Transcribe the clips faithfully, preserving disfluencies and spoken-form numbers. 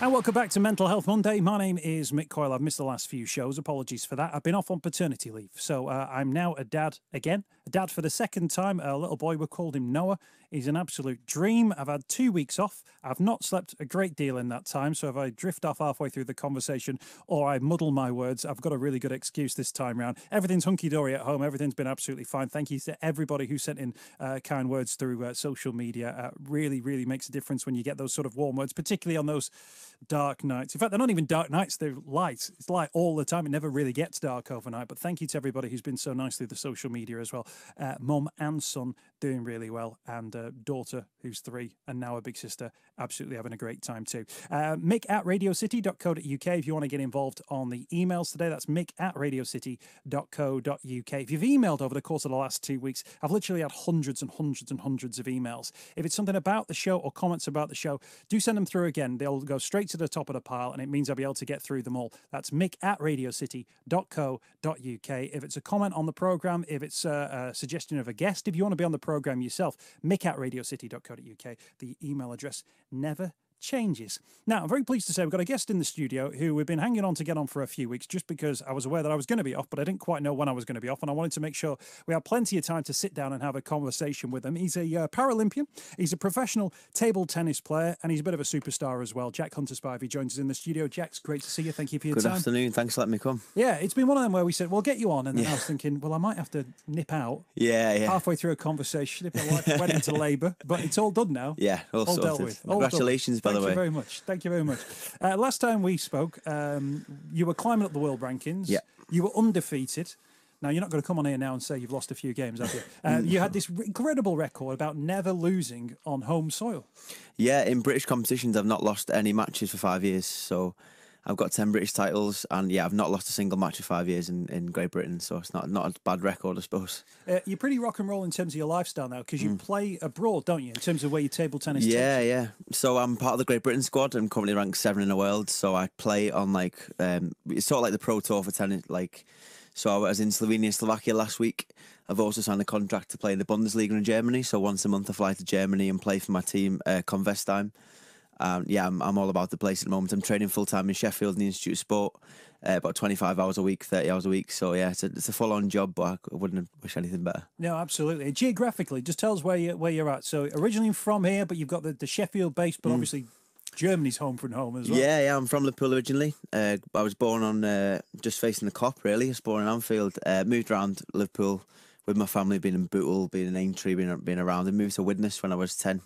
And welcome back to Mental Health Monday. My name is Mick Coyle. I've missed the last few shows. Apologies for that. I've been off on paternity leave. So uh, I'm now a dad again. A dad for the second time. A little boy, we called him Noah. He's an absolute dream. I've had two weeks off. I've not slept a great deal in that time. So if I drift off halfway through the conversation or I muddle my words, I've got a really good excuse this time round. Everything's hunky-dory at home. Everything's been absolutely fine. Thank you to everybody who sent in uh, kind words through uh, social media. Uh, really, really makes a difference when you get those sort of warm words, particularly on those dark nights. In fact, they're not even dark nights, they're light. It's light all the time. It never really gets dark overnight. But thank you to everybody who's been so nice through the social media as well. Uh, Mum and son doing really well, and uh, daughter who's three, and now a big sister absolutely having a great time too. Uh, Mick at radio city dot co dot uk if you want to get involved on the emails today. That's Mick at radio city dot co dot uk. If you've emailed over the course of the last two weeks, I've literally had hundreds and hundreds and hundreds of emails. If it's something about the show or comments about the show, do send them through again. They'll go straight to the top of the pile, and it means I'll be able to get through them all. That's Mick at radio city dot co dot uk. If it's a comment on the programme, if it's a, a suggestion of a guest, if you want to be on the programme yourself, Mick at radio city dot co dot uk. The email address never changes. Now, I'm very pleased to say we've got a guest in the studio who we've been hanging on to get on for a few weeks just because I was aware that I was going to be off, but I didn't quite know when I was going to be off, and I wanted to make sure we had plenty of time to sit down and have a conversation with him. He's a uh, Paralympian, he's a professional table tennis player, and he's a bit of a superstar as well. Jack Hunter-Spivey joins us in the studio. Jack's great to see you. Thank you for your Good time. Good afternoon. Thanks for letting me come. Yeah, it's been one of them where we said, we'll get you on, and then yeah. I was thinking, well, I might have to nip out yeah, yeah. halfway through a conversation if my wife went into labour, but it's all done now. Yeah, all, all sorted. dealt with. All Congratulations, done. by Thank the way. Thank you very much. Thank you very much. Uh, last time we spoke, um, you were climbing up the world rankings. Yeah. You were undefeated. Now, you're not going to come on here now and say you've lost a few games, have you? Uh, you had this incredible record about never losing on home soil. Yeah, in British competitions, I've not lost any matches for five years. So I've got ten British titles, and yeah, I've not lost a single match for five years in, in Great Britain. So it's not, not a bad record, I suppose. Uh, you're pretty rock and roll in terms of your lifestyle now, because you mm. play abroad, don't you, in terms of where your table tennis Yeah, takes you? yeah. So I'm part of the Great Britain squad. I'm currently ranked seven in the world. So I play on like, um, it's sort of like the pro tour for tennis. Like, so I was in Slovenia, Slovakia last week. I've also signed a contract to play in the Bundesliga in Germany. So once a month I fly to Germany and play for my team, uh, Convestheim. Um, yeah, I'm, I'm all about the place at the moment. I'm training full-time in Sheffield in the Institute of Sport, uh, about twenty-five hours a week, thirty hours a week. So, yeah, it's a, it's a full-on job, but I wouldn't wish anything better. No, absolutely. Geographically, just tell us where, you, where you're at. So, originally from here, but you've got the, the Sheffield base, but mm. obviously Germany's home from home as well. Yeah, yeah, I'm from Liverpool originally. Uh, I was born on uh, just facing the Cop, really. I was born in Anfield, uh, moved around Liverpool with my family, being in Bootle, being in Aintree, being, being around, and moved to Widnes when I was ten.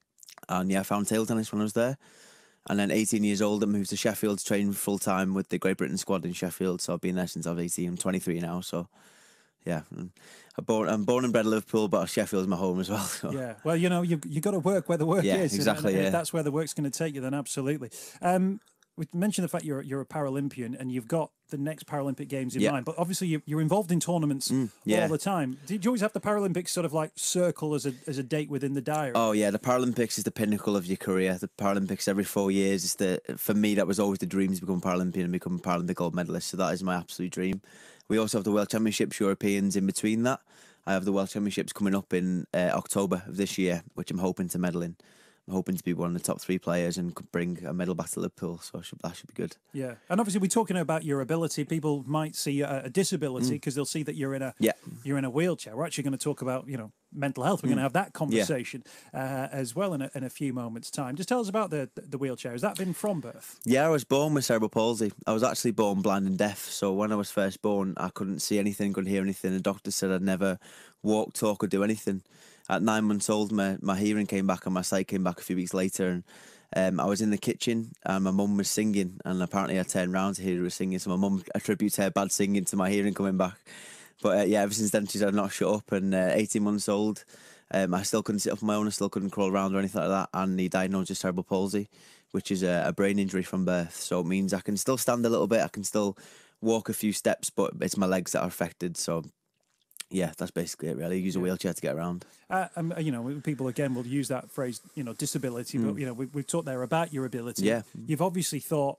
And yeah, I found table tennis when I was there. And then eighteen years old, I moved to Sheffield to train full time with the Great Britain squad in Sheffield. So I've been there since I was eighteen. I'm twenty-three now. So yeah, I'm born, I'm born and bred in Liverpool, but Sheffield's my home as well. So. Yeah, well, you know, you've, you've got to work where the work yeah, is. Exactly, and, and yeah. if that's where the work's going to take you, then absolutely. Um, we mentioned the fact you're you're a Paralympian and you've got the next Paralympic Games in yeah. mind, but obviously you're, you're involved in tournaments mm, yeah. all the time. Did you always have the Paralympics sort of like circle as a as a date within the diary? Oh yeah, the Paralympics is the pinnacle of your career. The Paralympics every four years is the for me that was always the dream to become Paralympian and become a Paralympic gold medalist. So that is my absolute dream. We also have the World Championships, Europeans in between that. I have the World Championships coming up in uh, October of this year, which I'm hoping to medal in. I'm hoping to be one of the top three players and could bring a medal back to Liverpool, so should, that should be good. Yeah, and obviously we're talking about your ability. People might see a, a disability because mm. they'll see that you're in a yeah. you're in a wheelchair. We're actually going to talk about you know mental health. We're mm. going to have that conversation yeah. uh, as well in a, in a few moments' time. Just tell us about the the wheelchair. Has that been from birth? Yeah, I was born with cerebral palsy. I was actually born blind and deaf. So when I was first born, I couldn't see anything, couldn't hear anything. The doctor said I'd never walk, talk, or do anything. At nine months old, my, my hearing came back and my sight came back a few weeks later. And um, I was in the kitchen and my mum was singing. And apparently I turned round to hear her was singing. So my mum attributes her bad singing to my hearing coming back. But uh, yeah, ever since then, she's had not shut up. And uh, eighteen months old, um, I still couldn't sit up on my own. I still couldn't crawl around or anything like that. And he diagnosed with cerebral palsy, which is a, a brain injury from birth. So it means I can still stand a little bit. I can still walk a few steps, but it's my legs that are affected. So yeah, that's basically it, really. Use a wheelchair to get around. Uh, um, you know, people, again, will use that phrase, you know, disability, mm. but, you know, we, we've talked there about your ability. Yeah. You've obviously thought,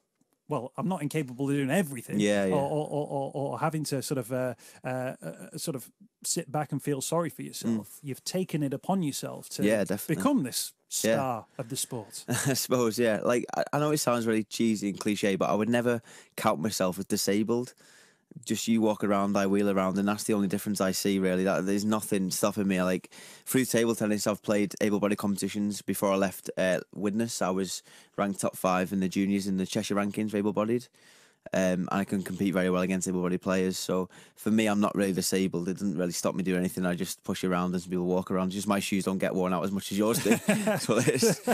well, I'm not incapable of doing everything, Yeah, yeah. Or, or, or, or, or having to sort of uh, uh, uh, sort of sit back and feel sorry for yourself. Mm. You've taken it upon yourself to yeah, definitely. become this star yeah. of the sport. I suppose, yeah. Like, I, I know it sounds really cheesy and cliche, but I would never count myself as disabled. Just you walk around, I wheel around, and that's the only difference I see, really. That there's nothing stopping me. Like, through table tennis, I've played able-bodied competitions. Before I left uh, Widnes, I was ranked top five in the juniors in the Cheshire rankings for able-bodied. Um, and I can compete very well against able-bodied players. So for me, I'm not really disabled. It doesn't really stop me doing anything. I just push around as people walk around. Just my shoes don't get worn out as much as yours do. That's what it is.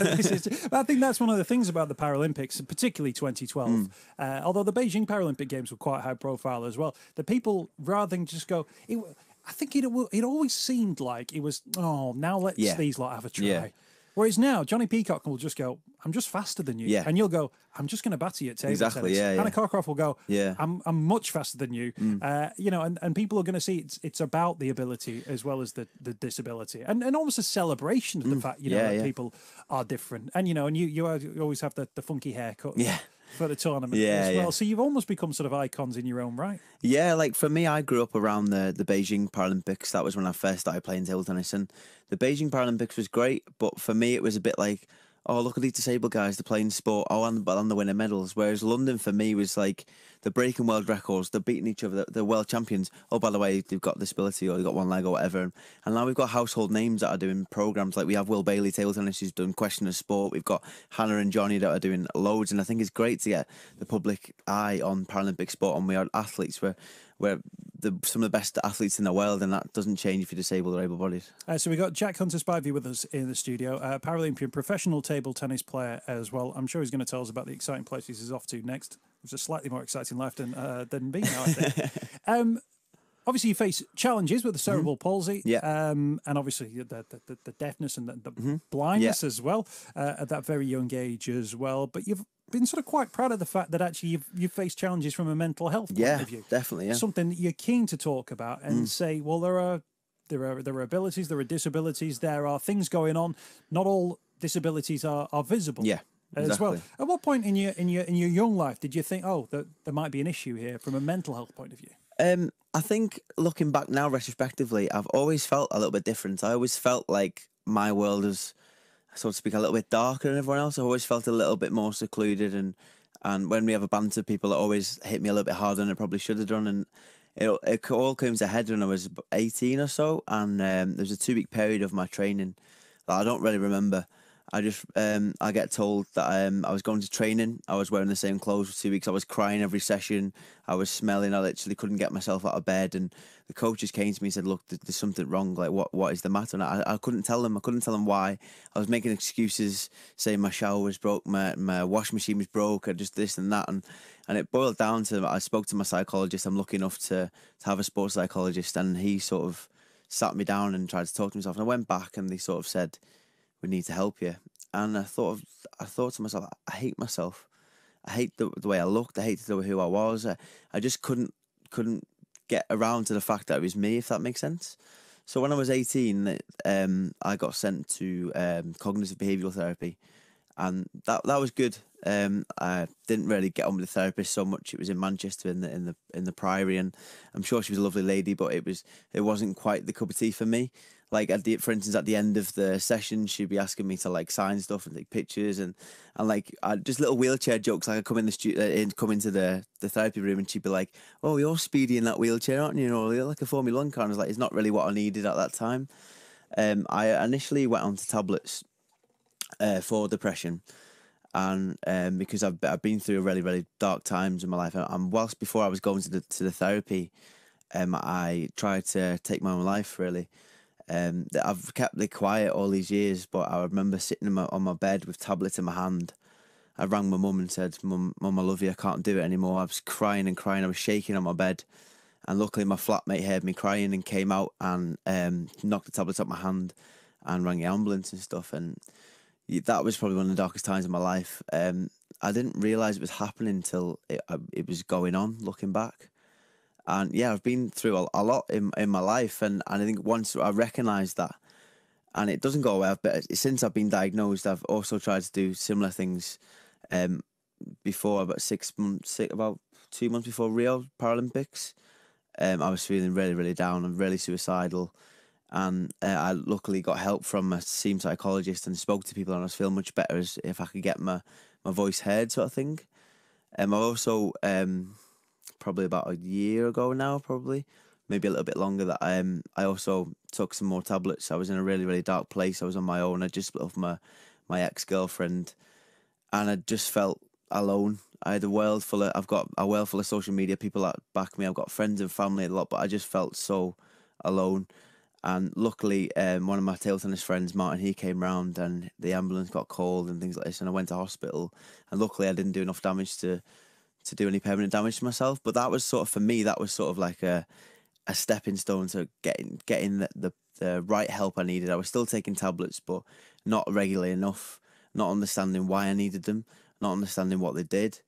I think that's one of the things about the Paralympics, particularly twenty twelve. Mm. Uh, although the Beijing Paralympic Games were quite high profile as well. The people, rather than just go, it, I think it it always seemed like it was, oh, now let's yeah. these lot have a try. Yeah. Whereas now, Johnny Peacock will just go, I'm just faster than you. Yeah. And you'll go, I'm just going to batter you at table exactly, tennis. Yeah, Hannah yeah. Cockcroft will go, yeah. I'm I'm much faster than you. Mm. Uh, you know, and, and people are going to see it's it's about the ability as well as the, the disability. And and almost a celebration of the mm. fact, you know, yeah, that yeah. people are different. And, you know, and you, you always have the, the funky haircut. Yeah. For the tournament yeah, as well. Yeah. So you've almost become sort of icons in your own right. Yeah, like for me, I grew up around the, the Beijing Paralympics. That was when I first started playing table tennis. And the Beijing Paralympics was great, but for me, it was a bit like, oh, look at these disabled guys, they're playing sport, oh, and, and they're winning medals. Whereas London, for me, was like, they're breaking world records, they're beating each other, they're, they're world champions. Oh, by the way, they've got disability or they've got one leg or whatever. And now we've got household names that are doing programmes. Like we have Will Bailey, table tennis, who's done Question of Sport. We've got Hannah and Johnny that are doing loads. And I think it's great to get the public eye on Paralympic sport. And we are athletes. We're, we're the, some of the best athletes in the world, and that doesn't change if you're disabled or able-bodied. Uh, so we've got Jack Hunter-Spivey with us in the studio, a Paralympian professional table tennis player as well. I'm sure he's going to tell us about the exciting places he's off to next. It's a slightly more exciting life than uh, than me now, I think. um, obviously, you face challenges with the cerebral mm-hmm. palsy, yeah. um, and obviously the, the, the, the deafness and the, the mm-hmm. blindness yeah. as well uh, at that very young age as well. But you've been sort of quite proud of the fact that actually you've, you've faced challenges from a mental health point yeah, of view. Definitely, yeah. Something that you're keen to talk about and mm. say, well, there are there are there are abilities, there are disabilities, there are things going on. Not all disabilities are, are visible. Yeah. Exactly. As well. At what point in your in your in your young life did you think, oh, that there might be an issue here from a mental health point of view? Um, I think looking back now, retrospectively, I've always felt a little bit different. I always felt like my world is, so to speak, a little bit darker than everyone else. I always felt a little bit more secluded, and and when we have a banter, people always hit me a little bit harder than it probably should have done. And it it all came to a head when I was eighteen or so, and um, there was a two week period of my training that I don't really remember. I just, um, I get told that um, I was going to training. I was wearing the same clothes for two weeks. I was crying every session. I was smelling. I literally couldn't get myself out of bed. And the coaches came to me and said, look, there's something wrong. Like, what, what is the matter? And I, I couldn't tell them. I couldn't tell them why. I was making excuses, saying my shower was broke, my, my washing machine was broke, or just this and that. And, and it boiled down to, I spoke to my psychologist. I'm lucky enough to, to have a sports psychologist. And he sort of sat me down and tried to talk to himself. And I went back and they sort of said, we need to help you. And I thought, of, I thought to myself, I hate myself. I hate the, the way I looked. I hated the way who I was. I, I just couldn't couldn't get around to the fact that it was me, if that makes sense. So when I was eighteen, um, I got sent to um, cognitive behavioural therapy, and that that was good. Um, I didn't really get on with the therapist so much. It was in Manchester in the in the in the Priory, and I'm sure she was a lovely lady, but it was it wasn't quite the cup of tea for me. Like at the, for instance, at the end of the session, she'd be asking me to like sign stuff and take pictures, and and like I, just little wheelchair jokes. Like I come in the stu- uh, in, come into the, the therapy room, and she'd be like, "Oh, you're speedy in that wheelchair, aren't you? You know, you're like a Formula One car." And I was like, "It's not really what I needed at that time." Um, I initially went onto tablets uh, for depression, and um, because I've I've been through really really dark times in my life, and whilst before I was going to the to the therapy, um, I tried to take my own life really. Um, I've kept it quiet all these years, but I remember sitting on my, on my bed with tablets in my hand. I rang my mum and said, Mum, Mum, I love you, I can't do it anymore. I was crying and crying, I was shaking on my bed. And luckily my flatmate heard me crying and came out and um, knocked the tablets out my hand and rang the ambulance and stuff. And that was probably one of the darkest times of my life. Um, I didn't realise it was happening until it, it was going on, looking back. And yeah, I've been through a, a lot in in my life, and, and I think once I recognised that, and it doesn't go away, but since I've been diagnosed, I've also tried to do similar things, um, before, about six months, six, about two months before Rio Paralympics, um, I was feeling really, really down and really suicidal. And uh, I luckily got help from a team psychologist and spoke to people, and I was feeling much better as if I could get my, my voice heard, sort of thing. Um, I also, um, probably about a year ago now, probably, maybe a little bit longer, that um, I also took some more tablets. I was in a really, really dark place. I was on my own. I just split up with my, my ex-girlfriend, and I just felt alone. I had a world full of, I've got a world full of social media, people that back me. I've got friends and family a lot, but I just felt so alone. And luckily, um, one of my table tennis friends, Martin, he came round and the ambulance got called and things like this, and I went to hospital. And luckily, I didn't do enough damage to to do any permanent damage to myself. But that was sort of, for me, that was sort of like a a stepping stone to getting getting the, the the right help I needed. I was still taking tablets, but not regularly enough. Not understanding why I needed them, not understanding what they did.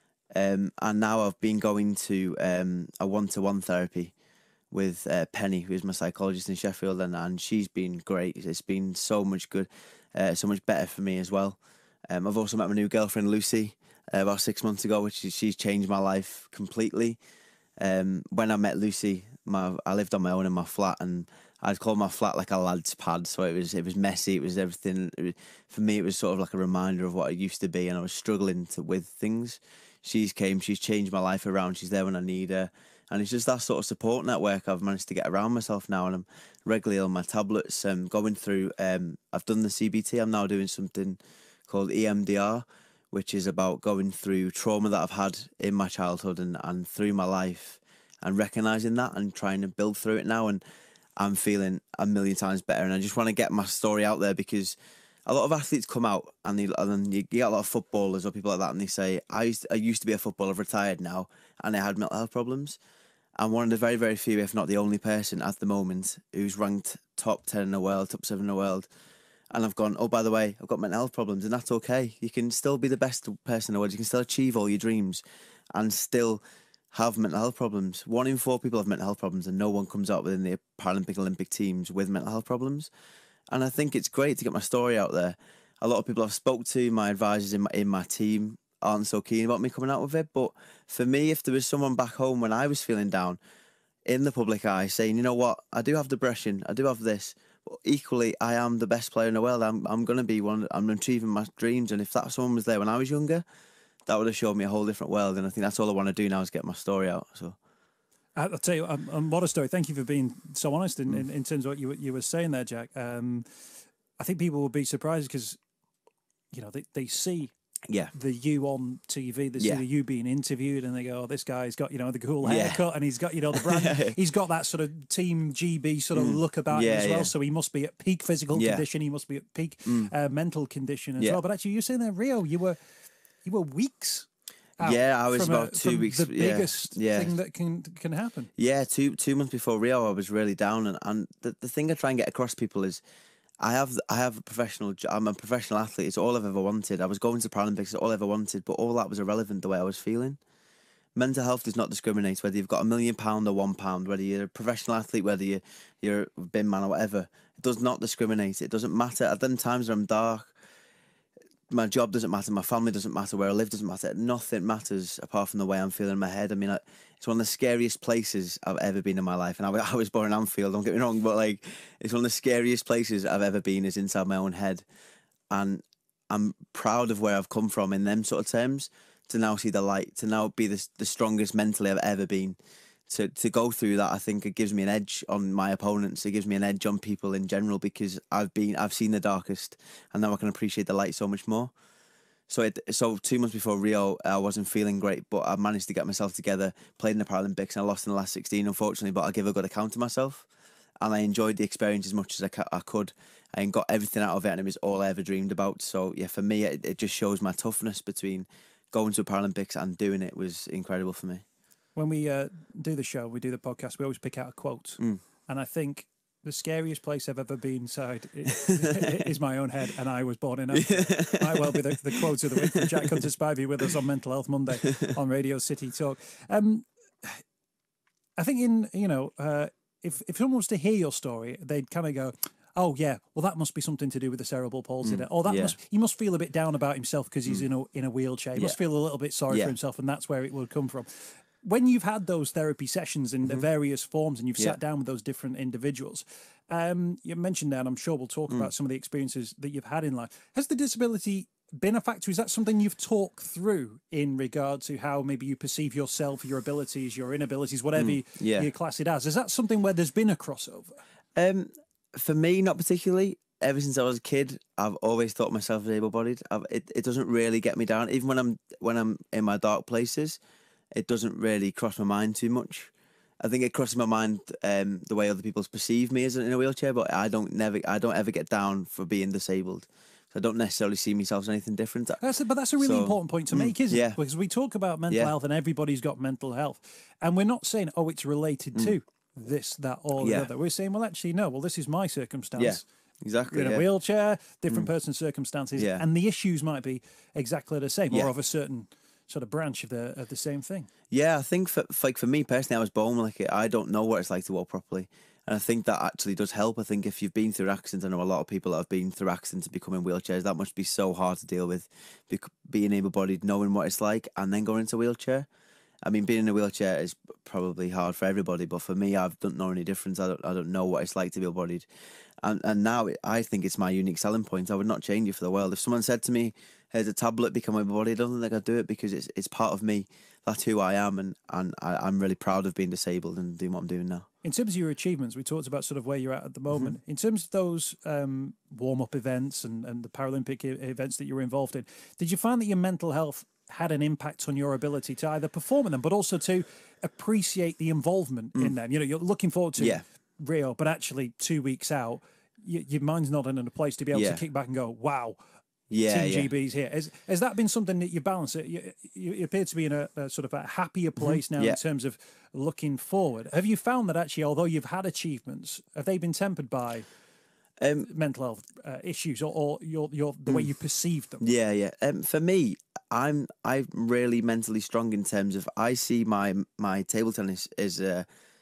Um, and now I've been going to um, a one-to-one therapy with uh, Penny, who's my psychologist in Sheffield, and, and she's been great. It's been so much good, uh, so much better for me as well. Um, I've also met my new girlfriend, Lucy, uh, about six months ago, which is, she's changed my life completely. Um, when I met Lucy, my I lived on my own in my flat, and I'd call my flat like a lad's pad. So it was it was messy. It was everything. It was, for me, it was sort of like a reminder of what it used to be, and I was struggling to, with things. She's came. She's changed my life around. She's there when I need her. And it's just that sort of support network I've managed to get around myself now, and I'm regularly on my tablets, um, going through, um, I've done the C B T, I'm now doing something called E M D R, which is about going through trauma that I've had in my childhood and, and through my life, and recognising that and trying to build through it now, and I'm feeling a million times better, and I just want to get my story out there, because a lot of athletes come out and, they, and then you get a lot of footballers or people like that, and they say, I used to, I used to be a footballer, I've retired now, and I had mental health problems. I'm one of the very, very few, if not the only person at the moment who's ranked top ten in the world, top seven in the world. And I've gone, oh, by the way, I've got mental health problems, and that's okay. You can still be the best person in the world. You can still achieve all your dreams and still have mental health problems. One in four people have mental health problems, and no one comes out within the Paralympic Olympic teams with mental health problems. And I think it's great to get my story out there. A lot of people I've spoke to, my advisors in my, in my team, aren't so keen about me coming out with it. But for me, if there was someone back home when I was feeling down in the public eye saying, you know what, I do have depression, I do have this, but equally I am the best player in the world, I'm I'm going to be one, I'm achieving my dreams. And if that someone was there when I was younger, that would have showed me a whole different world. And I think that's all I want to do now, is get my story out. So I'll tell you, um, um, what a story. Thank you for being so honest in, Mm. in, in terms of what you, were- you were saying there, Jack. Um, I think people will be surprised because, you know, they, they see yeah, the you on T V, they see Yeah. the you being interviewed, and they go, oh, this guy's got, you know, the cool Yeah. haircut, and he's got, you know, the brand, he's got that sort of Team G B sort of look about him Yeah, as well. yeah. So he must be at peak physical Yeah. condition, he must be at peak uh, mental condition as Yeah. well. But actually, you're saying that, Rio, you were, you were weeks out Yeah, I was from about a, two from weeks- the yeah, biggest yeah. thing that can can happen. Yeah, two two months before Rio, I was really down, and, and the, the thing I try and get across to people is, I have I have a professional. jo- I'm a professional athlete. It's all I've ever wanted. I was going to Paralympics. It's all I ever wanted, but all that was irrelevant the way I was feeling. Mental health does not discriminate whether you've got a million pound or one pound, whether you're a professional athlete, whether you you're a bin man or whatever. It does not discriminate. It doesn't matter. At them times when I'm dark, my job doesn't matter, my family doesn't matter, where I live doesn't matter. Nothing matters apart from the way I'm feeling in my head. I mean, I, it's one of the scariest places I've ever been in my life. And I, I was born in Anfield, don't get me wrong, but like, it's one of the scariest places I've ever been, is inside my own head. And I'm proud of where I've come from in them sort of terms, to now see the light, to now be the, the strongest mentally I've ever been. To, to go through that, I think it gives me an edge on my opponents. It gives me an edge on people in general, because I've been I've seen the darkest, and now I can appreciate the light so much more. So it, so two months before Rio, I wasn't feeling great, but I managed to get myself together, played in the Paralympics, and I lost in the last sixteen, unfortunately. But I give a good account of myself, and I enjoyed the experience as much as I, ca- I could, and got everything out of it, and it was all I ever dreamed about. So yeah, for me, it, it just shows my toughness between going to the Paralympics and doing it was incredible for me. When we uh, do the show, we do the podcast, we always pick out a quote. Mm. And I think the scariest place I've ever been inside is, is my own head, and I was born in it. Might well be the, the quote of the week from Jack Hunter-Spivey with us on Mental Health Monday on Radio City Talk. Um, I think in, you know, uh, if, if someone was to hear your story, they'd kind of go, oh yeah, well that must be something to do with the cerebral palsy. Mm, Or that yeah. must he must feel a bit down about himself because he's Mm. in a in a wheelchair. He Yeah. must feel a little bit sorry Yeah. for himself, and that's where it would come from. When you've had those therapy sessions in the Mhm. various forms and you've Yeah. sat down with those different individuals, um, you mentioned that, and I'm sure we'll talk Mm. about some of the experiences that you've had in life. Has the disability been a factor? Is that something you've talked through in regard to how maybe you perceive yourself, your abilities, your inabilities, whatever Mm. you, Yeah. you class it as? Is that something where there's been a crossover? Um, for me, not particularly. Ever since I was a kid, I've always thought myself as able-bodied. I've, it it doesn't really get me down, even when I'm when I'm in my dark places. It doesn't really cross my mind too much. I think it crosses my mind um, the way other people perceive me as in a wheelchair, but I don't never I don't ever get down for being disabled. So I don't necessarily see myself as anything different. That's a, but that's a really So, important point to mm, make, isn't yeah. it? Because we talk about mental Yeah. health and everybody's got mental health. And we're not saying, oh, it's related to this, that, or the Yeah. other. We're saying, well, actually, no, well, this is my circumstance. Yeah, exactly. You're in a yeah. wheelchair, different person's circumstances, Yeah. and the issues might be exactly the same Yeah. or of a certain sort of branch of the of the same thing. Yeah, I think for like for me personally, I was born like it. I don't know what it's like to walk properly, and I think that actually does help. I think if you've been through accidents, I know a lot of people that have been through accidents and become in wheelchairs. That must be so hard to deal with, bec- being able-bodied, knowing what it's like, and then going into a wheelchair. I mean, being in a wheelchair is probably hard for everybody, but for me, I don't know any difference. I don't, I don't know what it's like to be able-bodied, and and now it, I think it's my unique selling point. I would not change it for the world. If someone said to me, "Here's a tablet, become able-bodied," I don't think I'd do it because it's it's part of me. That's who I am, and and I, I'm really proud of being disabled and doing what I'm doing now. In terms of your achievements, we talked about sort of where you're at at the moment. In terms of those um, warm-up events and, and the Paralympic e- events that you were involved in, did you find that your mental health had an impact on your ability to either perform in them, but also to appreciate the involvement in them? You know, you're looking forward to Yeah. Rio, but actually two weeks out, y your mind's not in a place to be able Yeah. to kick back and go, wow, Yeah, Team yeah. G B's here. Has, has that been something that you balance? It? You, you appear to be in a, a sort of a happier place now Yeah. in terms of looking forward. Have you found that actually, although you've had achievements, have they been tempered by Um, mental health uh, issues or, or your, your the way you perceive them? Yeah, yeah. Um, for me, I'm I'm really mentally strong in terms of I see my my table tennis as uh,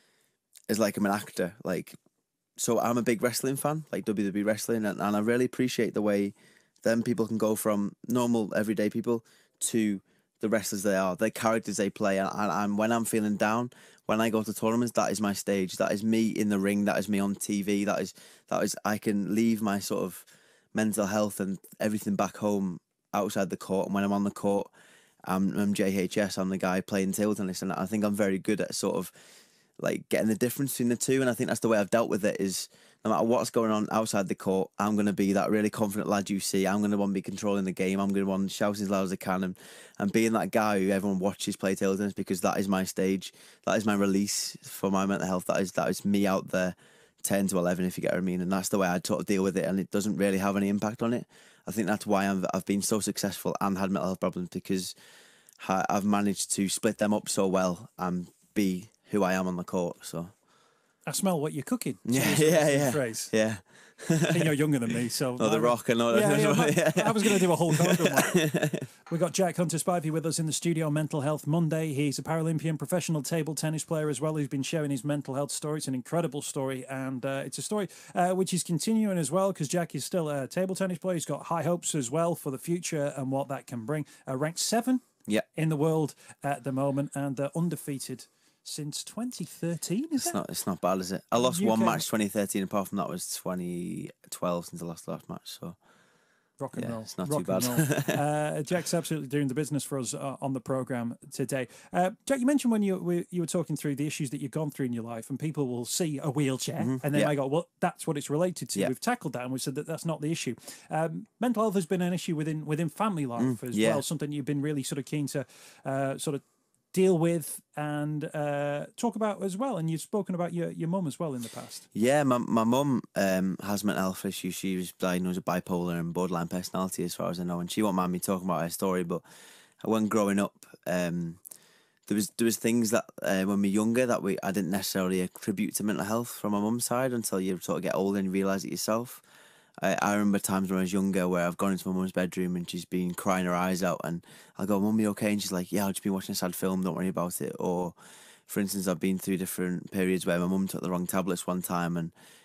as like I'm an actor. Like, so I'm a big wrestling fan, like W W E wrestling, and, and I really appreciate the way them people can go from normal everyday people to the wrestlers they are, the characters they play, and, and, and when I'm feeling down, when I go to tournaments, that is my stage. That is me in the ring. That is me on T V. That is that is I can leave my sort of mental health and everything back home outside the court. And when I'm on the court, I'm, I'm J H S. I'm the guy playing table tennis, and I think I'm very good at sort of like getting the difference between the two. And I think that's the way I've dealt with it. Is no matter what's going on outside the court, I'm going to be that really confident lad you see. I'm going to want to be controlling the game. I'm going to want to shout as loud as I can, and, and being that guy who everyone watches play table tennis, because that is my stage. That is my release for my mental health. That is that is me out there, ten to eleven, if you get what I mean. And that's the way I sort of deal with it, and it doesn't really have any impact on it. I think that's why I've, I've been so successful and had mental health problems, because I've managed to split them up so well and be who I am on the court. So I smell what you're cooking. yeah, So yeah, that's the yeah, phrase. yeah. I think you're younger than me, so Oh, the I- Rock and all Yeah, that. yeah, I, I was going to do a whole Hogan one. We've got Jack Hunter-Spivey with us in the studio, Mental Health Monday. He's a Paralympian professional table tennis player as well. He's been sharing his mental health story. It's an incredible story, and uh, it's a story uh, which is continuing as well, because Jack is still a table tennis player. He's got high hopes as well for the future and what that can bring. Uh, ranked seven Yeah. in the world at the moment, and uh, undefeated since twenty thirteen, is It's it? not, it's not bad, is it? I lost U K one match twenty thirteen. Apart from that was twenty twelve since the last last match. So Rock and yeah, roll. it's not Rock too and bad. roll. uh, Jack's absolutely doing the business for us uh, on the programme today. Uh, Jack, you mentioned when you we, you were talking through the issues that you've gone through in your life, and people will see a wheelchair and then Yeah. they go, well, that's what it's related to. Yeah. We've tackled that, and we said that that's not the issue. Um, mental health has been an issue within within family life as yeah. well, something you've been really sort of keen to uh, sort of deal with and uh, talk about as well. And you've spoken about your, your mum as well in the past. Yeah, my my mum um, has mental health issues. She was diagnosed with bipolar and borderline personality, as far as I know, and she won't mind me talking about her story. But when growing up, um, there was there was things that uh, when we were younger that we I didn't necessarily attribute to mental health from my mum's side until you sort of get older and realise it yourself. I, I remember times when I was younger where I've gone into my mum's bedroom and she's been crying her eyes out, and I'll go, "Mum, you okay?" And she's like, "Yeah, I've just been watching a sad film, don't worry about it." Or, for instance, I've been through different periods where my mum took the wrong tablets one time, and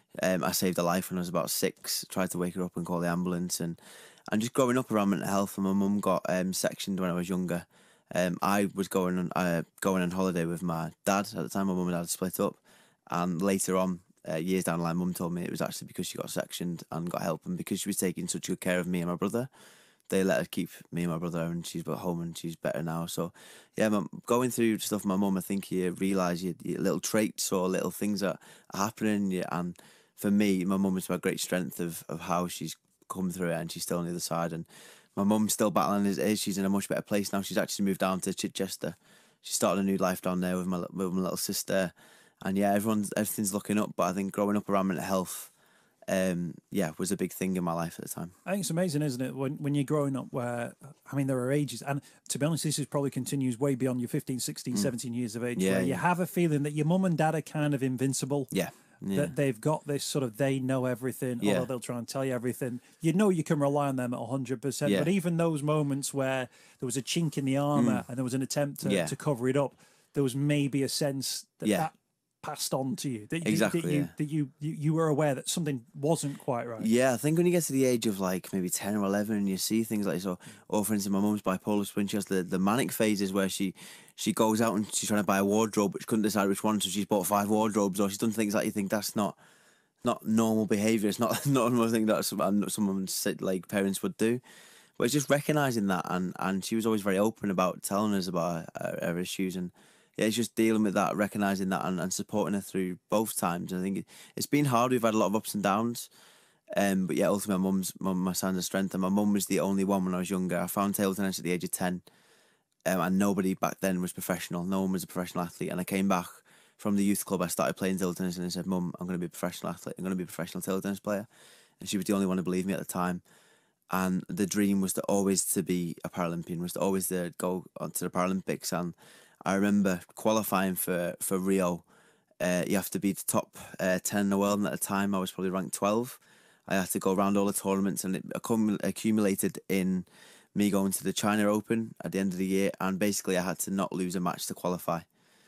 Um, I saved her life when I was about six. Tried to wake her up and call the ambulance, and and just growing up around mental health. And my mum got um, sectioned when I was younger. Um, I was going on uh, going on holiday with my dad at the time. My mum and dad had split up, and later on, uh, years down the line, mum told me it was actually because she got sectioned and got help, and because she was taking such good care of me and my brother, they let her keep me and my brother, and she's got home and she's better now. So, yeah, my, going through stuff with my mum, I think you realise your, your little traits or little things that are happening. Yeah, and for me, my mum is my great strength of, of how she's come through it, and she's still on the other side. And my mum's still battling as it is. She's in a much better place now. She's actually moved down to Chichester. She started a new life down there with my with my little sister. And yeah, everyone's everything's looking up. But I think growing up around mental health, um, yeah, was a big thing in my life at the time. I think it's amazing, isn't it, when when you're growing up where, I mean, there are ages, and to be honest, this is probably continues way beyond your fifteen, sixteen, mm. seventeen years of age, yeah, where yeah. you have a feeling that your mum and dad are kind of invincible. Yeah. Yeah. That they've got this sort of, they know everything, yeah. although they'll try and tell you everything. You know you can rely on them at one hundred percent. Yeah. But even those moments where there was a chink in the armour mm. and there was an attempt to, yeah. to cover it up, there was maybe a sense that yeah. that passed on to you. That, exactly, that, you, yeah. that you, you, you were aware that something wasn't quite right. Yeah, I think when you get to the age of like maybe ten or eleven and you see things like so, or for instance, my mum's bipolar, when she has the, the manic phases where she she goes out and she's trying to buy a wardrobe but she couldn't decide which one, so she's bought five wardrobes, or she's done things like you think that's not not normal behaviour. It's not not normal thing that some someone like parents would do. But it's just recognising that, and, and she was always very open about telling us about her, her issues, and yeah, it's just dealing with that, recognising that, and, and supporting her through both times. And I think it, it's been hard. We've had a lot of ups and downs, um, but yeah, ultimately, my mum's mum, my son's a strength, and my mum was the only one when I was younger. I found table tennis at the age of ten, um, and nobody back then was professional. No one was a professional athlete, and I came back from the youth club. I started playing table tennis, and I said, "Mum, I'm going to be a professional athlete. I'm going to be a professional table tennis player." And she was the only one to believe me at the time. And the dream was to always to be a Paralympian, was to always to go onto the Paralympics. And I remember qualifying for, for Rio. Uh, you have to be the top uh, ten in the world, and at the time I was probably ranked twelve. I had to go around all the tournaments, and it accum- accumulated in me going to the China Open at the end of the year, and basically I had to not lose a match to qualify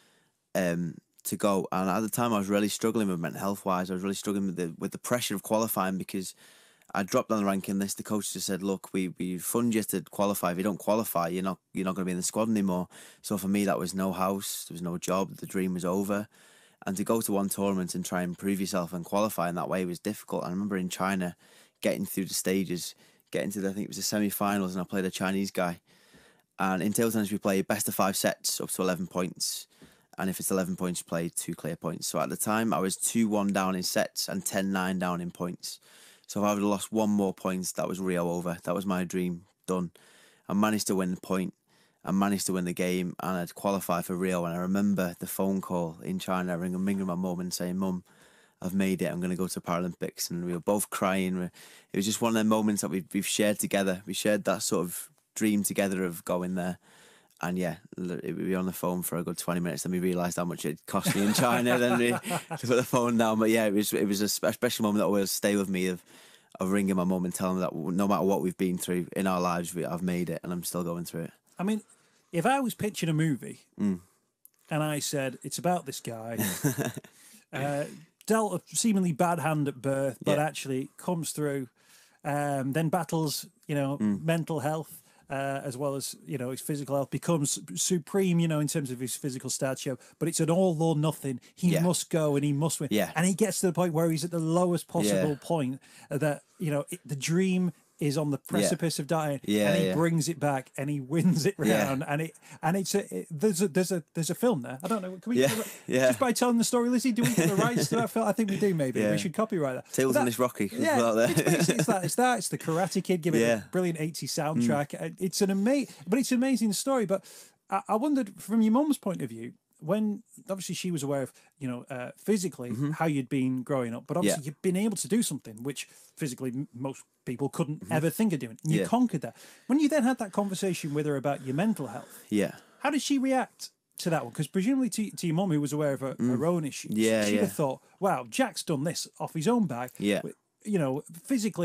um, to go. And at the time I was really struggling with mental health wise. I was really struggling with the with the pressure of qualifying, because I dropped on the ranking list. The coach just said, "Look, we we fund you to qualify. If you don't qualify, you're not you're not going to be in the squad anymore." So for me, that was no house, there was no job, the dream was over. And to go to one tournament and try and prove yourself and qualify in that way was difficult. I remember in China, getting through the stages, getting to the, I think it was the semi-finals, and I played a Chinese guy. And in table tennis, we play best of five sets up to eleven points. And if it's eleven points, you play two clear points. So at the time, I was two one down in sets and ten nine down in points. So if I would have lost one more points, that was Rio over. That was my dream done. I managed to win the point. I managed to win the game, and I'd qualify for Rio. And I remember the phone call in China, ringing, ringing my mum and saying, "Mum, I've made it. I'm going to go to Paralympics." And we were both crying. It was just one of them moments that we've, we've shared together. We shared that sort of dream together of going there. And yeah, we were on the phone for a good twenty minutes. Then we realised how much it cost me in China. Then we put the phone down. But yeah, it was it was a special moment that will stay with me of of ringing my mum and telling her that no matter what we've been through in our lives, we, I've made it, and I'm still going through it. I mean, if I was pitching a movie mm. and I said it's about this guy, uh, dealt a seemingly bad hand at birth, but yeah. actually comes through, um, then battles, you know, mm. mental health. Uh, as well as, you know, his physical health, becomes supreme, you know, in terms of his physical stature, but it's an all or nothing. He yeah. must go and he must win. Yeah. And he gets to the point where he's at the lowest possible yeah. point that, you know, it, the dream is on the precipice yeah. of dying, yeah, and he yeah. brings it back and he wins it round, yeah. and it and it's a it, there's a there's a there's a film there. I don't know. Can we yeah. yeah. just by telling the story, Lizzie? Do we get the rights to that film? I think we do. Maybe yeah. we should copyright that. Tales in this Rocky. Yeah, there. it's, basically, it's that. It's that. It's the Karate Kid. Give it yeah. a brilliant eighties soundtrack. Mm. It's an amazing, but it's an amazing story. But I, I wondered, from your mum's point of view, when obviously she was aware of, you know, uh, physically mm-hmm. how you'd been growing up, but obviously yeah. you've been able to do something which physically m- most people couldn't mm-hmm. ever think of doing. And you yeah. conquered that. When you then had that conversation with her about your mental health, yeah, how did she react to that one? Because presumably to, to your mum, who was aware of her, mm. her own issues, yeah, she'd yeah. have thought, wow, Jack's done this off his own back. Yeah. You know, physically,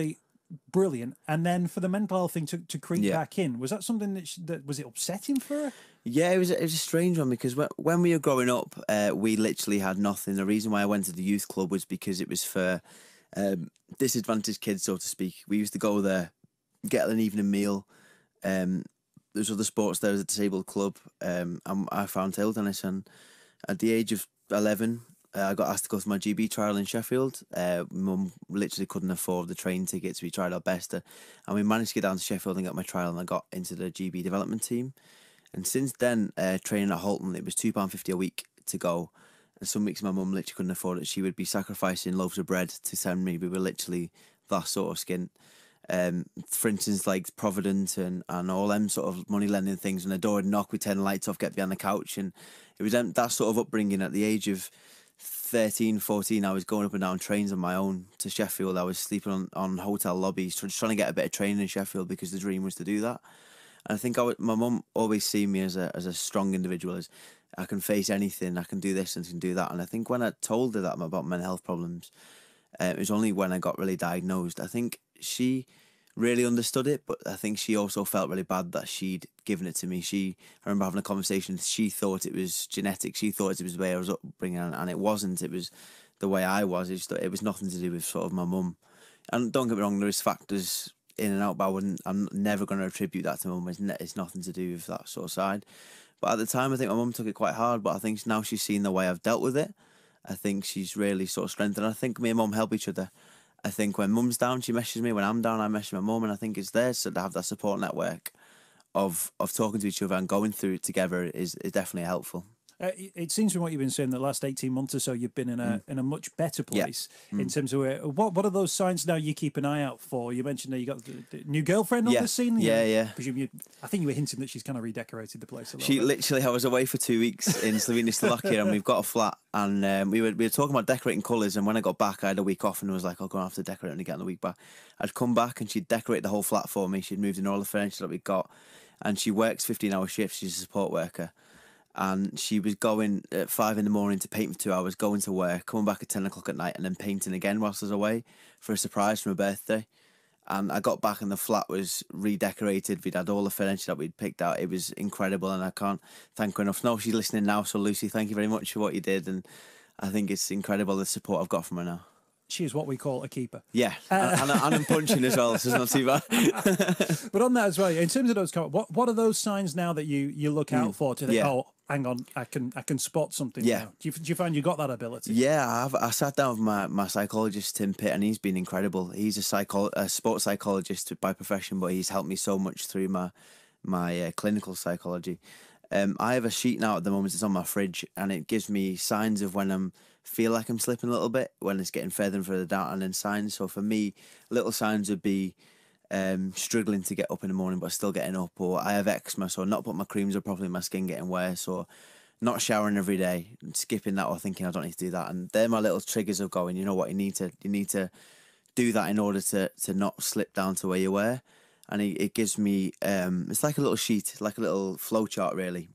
brilliant. And then for the mental health thing to, to creep Yeah. back in, was that something that, she, that was it upsetting for her? Yeah, it was it was a strange one because when when we were growing up, uh, we literally had nothing. The reason why I went to the youth club was because it was for um, disadvantaged kids, so to speak. We used to go there, get an evening meal. Um, there's other sports there, was a disabled club, um, and I found table tennis. And at the age of eleven, uh, I got asked to go to my G B trial in Sheffield. Uh, Mum literally couldn't afford the train tickets. We tried our best, to, and we managed to get down to Sheffield and get my trial, and I got into the G B development team. And since then, uh, training at Halton, it was two pounds fifty a week to go. And some weeks my mum literally couldn't afford it. She would be sacrificing loaves of bread to send me. We were literally that sort of skin. Um, for instance, like Provident and, and all them sort of money lending things. When the door would knock, we'd turn the lights off, get behind the couch. And it was um, that sort of upbringing. At the age of thirteen, fourteen, I was going up and down trains on my own to Sheffield. I was sleeping on, on hotel lobbies, just trying to get a bit of training in Sheffield because the dream was to do that. And I think I would, my mum always seen me as a as a strong individual, as I can face anything, I can do this and can do that. And I think when I told her that about mental health problems, uh, it was only when I got really diagnosed. I think she really understood it, but I think she also felt really bad that she'd given it to me. She, I remember having a conversation, she thought it was genetic, she thought it was the way I was upbringing, and it wasn't. It was the way I was. It was, it was nothing to do with sort of my mum. And don't get me wrong, there is factors in and out, but I wouldn't, I'm never going to attribute that to mum. It's, ne- it's nothing to do with that sort of side. But at the time, I think my mum took it quite hard, but I think now she's seen the way I've dealt with it. I think she's really sort of strengthened. I think me and mum help each other. I think when mum's down, she messages me. When I'm down, I message my mum, and I think it's there so to have that support network of of talking to each other and going through it together is, is definitely helpful. Uh, it, it seems from what you've been saying, the last eighteen months or so, you've been in a mm. in a much better place yeah. in mm. terms of where, what what are those signs now you keep an eye out for? You mentioned that you got the, the new girlfriend on yeah. the scene. Yeah, you, yeah. Presume you, I think you were hinting that she's kind of redecorated the place a little She bit. literally, I was away for two weeks in Slovenia, Slovakia, and we've got a flat, and um, we were we were talking about decorating colours. And when I got back, I had a week off, and I was like, I'll go and have to decorate when I get on the week back. I'd come back, and she'd decorate the whole flat for me. She'd moved in all the furniture that we got, and she works fifteen hour shifts. She's a support worker. And she was going at five in the morning to paint for two hours, going to work, coming back at ten o'clock at night, and then painting again whilst I was away for a surprise for my birthday. And I got back and the flat was redecorated. We'd had all the furniture that we'd picked out. It was incredible, and I can't thank her enough. No, she's listening now, so Lucy, thank you very much for what you did. And I think it's incredible the support I've got from her now. She is what we call a keeper. Yeah, uh, and, and, and I'm punching as well, so it's not too bad. But on that as well, in terms of those, what what are those signs now that you, you look out mm, for to think, yeah. oh, hang on, I can I can spot something yeah. now? Do you, do you find you got that ability? Yeah, I've, I sat down with my, my psychologist, Tim Pitt, and he's been incredible. He's a, psycho, a sports psychologist by profession, but he's helped me so much through my, my uh, clinical psychology. Um, I have a sheet now at the moment, it's on my fridge, and it gives me signs of when I'm feel like I'm slipping a little bit, when it's getting further and further down, and then signs. So for me, little signs would be um, struggling to get up in the morning but still getting up, or I have eczema, so not putting my creams up properly, my skin getting worse, or not showering every day, skipping that or thinking I don't need to do that. And they're my little triggers of going, you know what, you need to you need to do that in order to, to not slip down to where you were. And it, it gives me, um, it's like a little sheet, like a little flow chart really.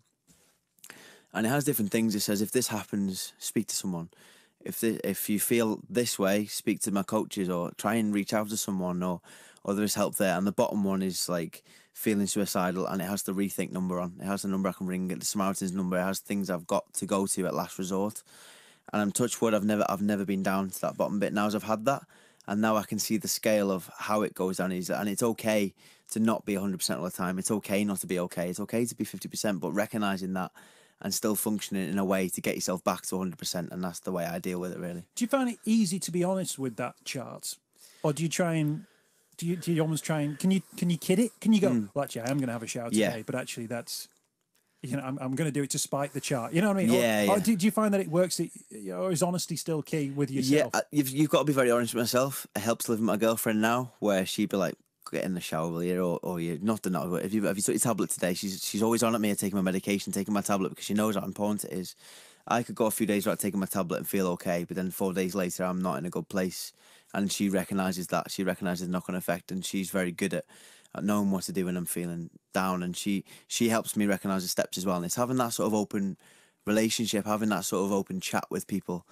And it has different things. It says, if this happens, speak to someone. If the, if you feel this way, speak to my coaches, or try and reach out to someone, or or there is help there. And the bottom one is like feeling suicidal, and it has the rethink number on. It has the number I can ring, the Samaritans number. It has things I've got to go to at last resort. And I'm touch wood, I've never I've never been down to that bottom bit. Now as I've had that, and now I can see the scale of how it goes down. Is and it's okay to not be one hundred percent all the time. It's okay not to be okay. It's okay to be fifty percent, but recognising that and still functioning in a way to get yourself back to one hundred percent, and that's the way I deal with it, really. Do you find it easy to be honest with that chart? Or do you try and, do you, do you almost try and, can you can you kid it? Can you go, mm. well, actually, I am going to have a shower today, yeah. but actually that's, you know, I'm, I'm going to do it to spite the chart. You know what I mean? Yeah, or, yeah. Or do, do you find that it works, that, you know, or is honesty still key with yourself? Yeah, you've, you've got to be very honest with myself. It helps living with my girlfriend now, where she'd be like, get in the shower, will you? Or, or you not the not. If you have you took your tablet today, she's she's always on at me taking my medication, taking my tablet, because she knows how important it is. I could go a few days without taking my tablet and feel okay, but then four days later I'm not in a good place, and she recognises that. She recognises the knock-on effect, and she's very good at, at knowing what to do when I'm feeling down, and she she helps me recognise the steps as well. And it's having that sort of open relationship, having that sort of open chat with people.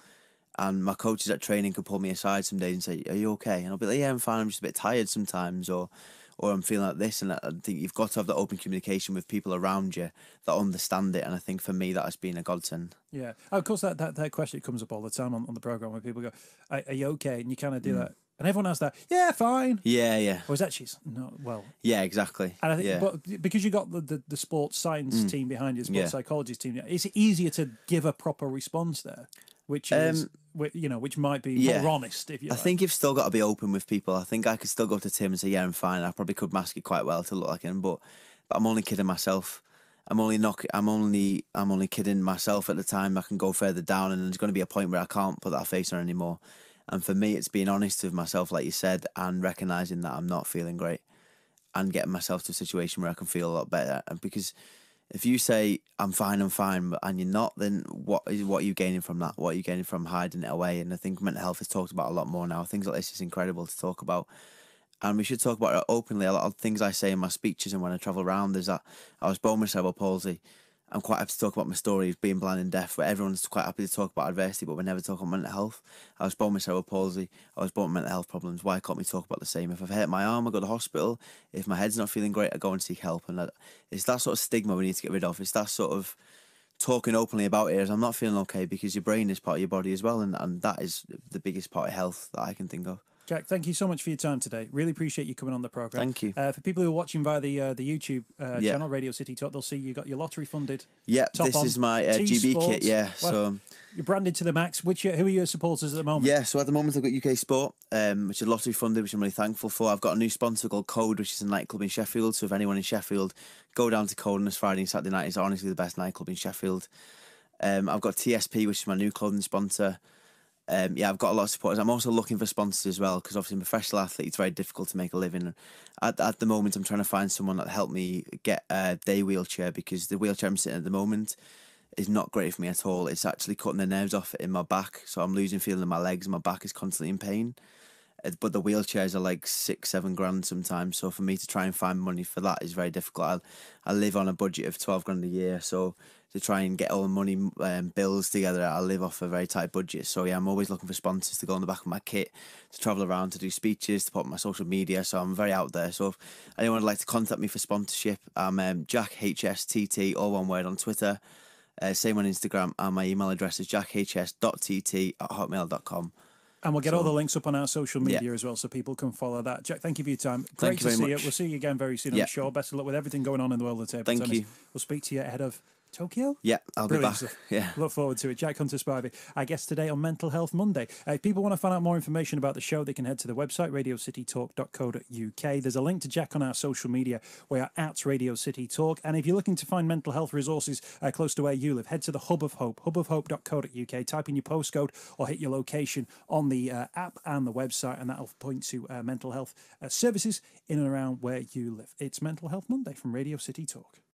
And my coaches at training could pull me aside some days and say, "Are you okay?" And I'll be like, "Yeah, I'm fine. I'm just a bit tired sometimes," or, or I'm feeling like this. And I think you've got to have that open communication with people around you that understand it. And I think for me, that has been a godsend. Yeah. Oh, of course, that, that, that question comes up all the time on, on the program where people go, are, are you okay? And you kind of do mm. that. And everyone has that, yeah, fine. Yeah, yeah. Or is that she's no, well. Yeah, exactly. And I think, yeah. but because you got the, the, the sports science mm. team behind you, sports yeah. psychologist team, it's easier to give a proper response there, which is, um, you know, which might be yeah. more honest. If you, I like. think you've still got to be open with people. I think I could still go to Tim and say, "Yeah, I'm fine." I probably could mask it quite well to look like him, but but I'm only kidding myself. I'm only not. I'm only. I'm only kidding myself at the time. I can go further down, and there's going to be a point where I can't put that face on anymore. And for me, it's being honest with myself, like you said, and recognizing that I'm not feeling great, and getting myself to a situation where I can feel a lot better. And because if you say I'm fine, I'm fine, and you're not, then what is what are you gaining from that? What are you gaining from hiding it away? And I think mental health is talked about a lot more now. Things like this is incredible to talk about. And we should talk about it openly. A lot of things I say in my speeches and when I travel around is that I was born with cerebral palsy. I'm quite happy to talk about my story of being blind and deaf, where everyone's quite happy to talk about adversity, but we never talk about mental health. I was born with cerebral palsy. I was born with mental health problems. Why can't we talk about the same? If I've hurt my arm, I go to the hospital. If my head's not feeling great, I go and seek help. And it's that sort of stigma we need to get rid of. It's that sort of talking openly about it as I'm not feeling okay, because your brain is part of your body as well, and, and that is the biggest part of health that I can think of. Jack, thank you so much for your time today. Really appreciate you coming on the program. Thank you. Uh, for people who are watching via the uh, the YouTube uh, yeah. channel, Radio City Talk, they'll see you got your lottery funded. Yeah, this on, is my uh, G B kit. Yeah, well, so you're branded to the max. Which who are your supporters at the moment? Yeah, so at the moment I've got U K Sport, um, which is lottery funded, which I'm really thankful for. I've got a new sponsor called Code, which is a nightclub in Sheffield. So if anyone in Sheffield, go down to Code on this Friday and Saturday night. It's honestly the best nightclub in Sheffield. Um, I've got T S P, which is my new clothing sponsor. Um, yeah, I've got a lot of supporters. I'm also looking for sponsors as well, because obviously I'm a professional athlete. It's very difficult to make a living. At, at the moment, I'm trying to find someone that help me get a day wheelchair, because the wheelchair I'm sitting in at the moment is not great for me at all. It's actually cutting the nerves off in my back, so I'm losing feeling in my legs, and my back is constantly in pain. But the wheelchairs are like six, seven grand sometimes. So for me to try and find money for that is very difficult. I, I live on a budget of twelve grand a year, so to try and get all the money um, bills together, I live off a very tight budget. So yeah, I'm always looking for sponsors to go on the back of my kit, to travel around, to do speeches, to put on my social media. So I'm very out there. So if anyone would like to contact me for sponsorship, I'm um, Jack H S T T, all one word, on Twitter. Uh, same on Instagram, and my email address is jack h s dot t t at hotmail dot com. And we'll get so, all the links up on our social media yeah. as well, so people can follow that. Jack, thank you for your time. Great thank to you very see much. you. We'll see you again very soon, yeah. I'm sure. Best of luck with everything going on in the world of table thank tennis. you. We'll speak to you ahead of Tokyo? Yeah, I'll Brilliant be back. Stuff. Yeah. Look forward to it. Jack Hunter-Spivey, our guest today on Mental Health Monday. Uh, if people want to find out more information about the show, they can head to the website, radio city talk dot co dot u k. There's a link to Jack on our social media. We are at Radio City Talk. And if you're looking to find mental health resources uh, close to where you live, head to the Hub of Hope, hub of hope dot co dot u k. Type in your postcode or hit your location on the uh, app and the website, and that'll point to uh, mental health uh, services in and around where you live. It's Mental Health Monday from Radio City Talk.